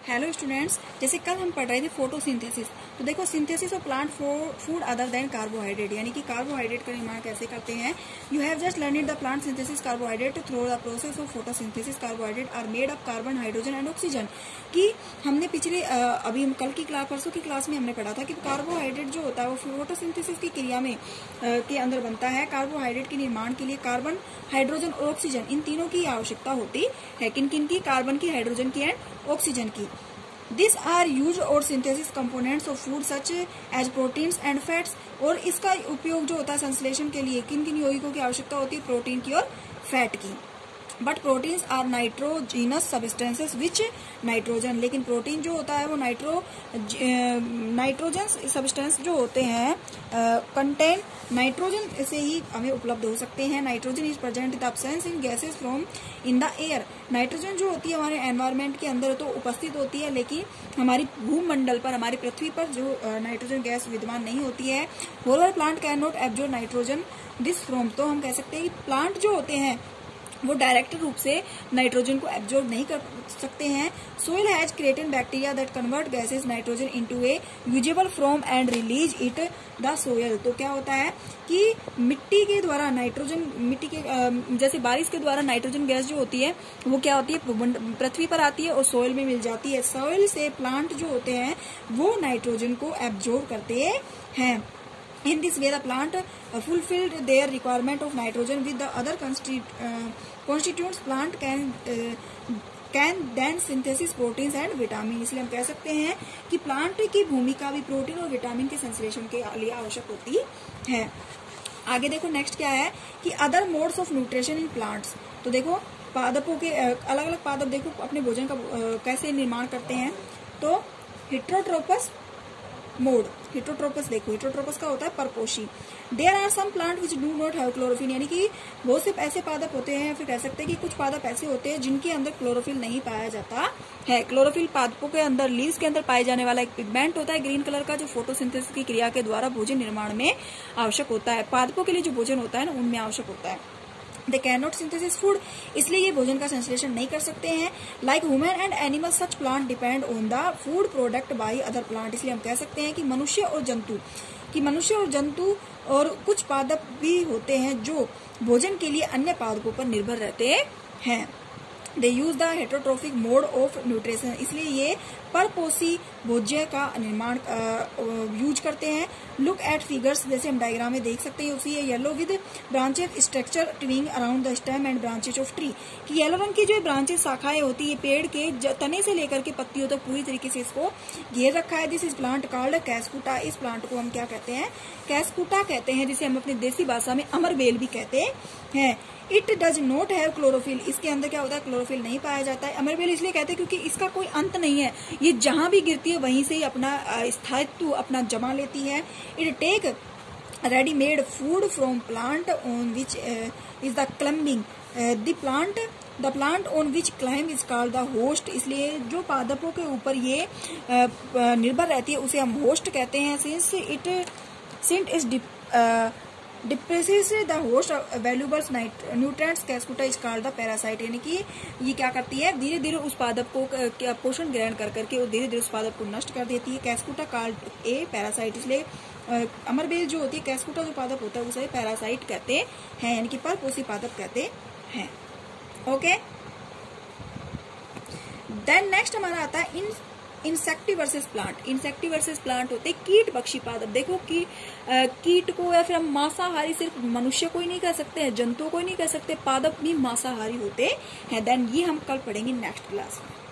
Hello students, जैसे कल हम पढ़ रहे थे फोटोसिंथेसिस। तो देखो, synthesis of plant food other than carbohydrate, यानी कि कार्बोहाइड्रेट का निर्माण कैसे करते हैं। You have just learn the plant synthesis carbohydrate through the process of photosynthesis. Carbohydrate are made of carbon, hydrogen and oxygen. कि हमने पिछले अभी कल की क्लास, परसों की क्लास में हमने पढ़ा था कि कार्बोहाइड्रेट जो होता है वो फोटोसिंथेसिस की क्रिया में के अंदर बनता है। कार्बोहाइड्रेट के निर्माण के लिए कार्बन, हाइड्रोजन और ऑक्सीजन, इन तीनों की आवश्यकता होती है। किन किन की? कार्बन की, हाइड्रोजन की एंड ऑक्सीजन की। This are use or synthesis components of food such as proteins and fats. और इसका उपयोग जो होता है संश्लेषण के लिए किन किन यौगिकों की आवश्यकता होती है? प्रोटीन की और फैट की। But proteins are nitrogenous substances which nitrogen, लेकिन प्रोटीन जो होता है वो नाइट्रोजन सब्सटेंस जो होते हैं कंटेन नाइट्रोजन से ही हमें उपलब्ध हो सकते हैं। Nitrogen is present in the absence in gases from in the air. Nitrogen जो होती है हमारे एनवायरमेंट के अंदर तो उपस्थित होती है, लेकिन हमारी भूमंडल पर, हमारी पृथ्वी पर जो नाइट्रोजन गैस विद्यमान नहीं होती है। Holler plant can not absorb nitrogen this from. तो हम कह सकते हैं कि प्लांट जो होते हैं वो डायरेक्ट रूप से नाइट्रोजन को एब्जॉर्ब नहीं कर सकते हैं। Soil has created bacteria that convert gases nitrogen into a usable form and release it the soil. तो क्या होता है कि मिट्टी के द्वारा नाइट्रोजन, मिट्टी के जैसे बारिश के द्वारा नाइट्रोजन गैस जो होती है वो क्या होती है? पृथ्वी पर आती है और सोइल में मिल जाती है। सोइल से प्लांट जो होते हैं वो नाइट्रोजन को एब्जॉर्ब करते हैं। In this way, the plant fulfilled their requirement of nitrogen with the other constituents. Plant can then synthesize proteins and vitamin. इसलिए हम कह सकते हैं कि प्लांट की भूमिका भी प्रोटीन और विटामिन के संश्लेषण के लिए आवश्यक होती है। आगे देखो नेक्स्ट क्या है कि other modes of nutrition in plants. तो देखो पादपों के अलग अलग पादप देखो अपने भोजन का कैसे निर्माण करते हैं। तो हेटेरोट्रोपस मोड, हेटेरोट्रोपस देखो, हेटेरोट्रोपस का होता है परपोषी। There are some plant which do not have chlorophyll, यानी कि बहुत से ऐसे पादप होते हैं, फिर कह सकते हैं कि कुछ पादप ऐसे होते हैं जिनके अंदर क्लोरोफिल नहीं पाया जाता है। क्लोरोफिल पादपों के अंदर, लीव्स के अंदर पाए जाने वाला एक पिगमेंट होता है ग्रीन कलर का, जो फोटोसिंथेसिस की क्रिया के द्वारा भोजन निर्माण में आवश्यक होता है। पादपों के लिए जो भोजन होता है ना उनमें आवश्यक होता है। They can not synthesis food, इसलिए ये भोजन का संश्लेषण नहीं कर सकते हैं। Like human and animal such plant depend on the food product by other plant. इसलिए हम कह सकते हैं कि मनुष्य और जंतु और कुछ पादप भी होते हैं जो भोजन के लिए अन्य पादपों पर निर्भर रहते हैं। They use the heterotrophic mode of nutrition, इसलिए ये परपोषी भोज्य का निर्माण यूज करते हैं। लुक एट फिगर्स, जैसे हम डायग्राम में देख सकते हैं उसी yellow with branches structure twining around the stem and branches of tree. कि येलो रंग की जो ब्रांचेस, शाखाएं होती है पेड़ के तने से लेकर के पत्तियों तक पूरी तरीके से इसको घेर रखा है। This is plant called Cuscuta. इस प्लांट को हम क्या कहते हैं? कैस्कुटा कहते हैं, जिसे हम अपनी देसी भाषा में अमरबेल भी कहते हैं। It does not have chlorophyll, इसके अंदर क्या होता है? क्लोरोफिल नहीं पाया जाता है। अमरबेल इसलिए कहते हैं क्योंकि इसका कोई अंत नहीं है, ये जहां भी गिरती है वहीं से ही अपना स्थायित्व अपना जमा लेती है। It take readymade food from plant on which is the climbing the plant on which climb is called the host. इसलिए जो पादपों के ऊपर ये निर्भर रहती है उसे हम होस्ट कहते हैं। Since is depresses the host valuables nutrients, Cuscuta is called the parasite. यानी कि ये क्या करती है? धीरे धीरे उस पादप को पोषण ग्रहण कर करके और धीरे धीरे उस पादप को नष्ट कर देती है। कैस्कुटा कॉल्ड ए पैरासाइट, इसलिए अमरबेल जो होती है, कैस्कुटा जो पादप होता है उसे पैरासाइट कहते हैं, यानी कि परपोषी पादप कहते हैं। ओके, देन नेक्स्ट हमारा आता है insectivorous plant. Insectivorous plant होते हैं कीट पक्षी पादप। देखो कि कीट को या फिर हम मांसाहारी सिर्फ मनुष्य को ही नहीं कह सकते हैं, जंतुओं को ही नहीं कह सकते, पादप भी मांसाहारी होते हैं। देन ये हम कल पढ़ेंगे नेक्स्ट क्लास में।